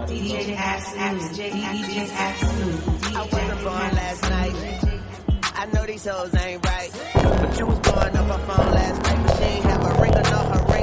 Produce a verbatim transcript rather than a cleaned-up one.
D J Absolute, D J Absolute. I wasn't born last night. I know these hoes ain't right. But you was blowing up her phone last night, but she ain't have a ring or no her ring.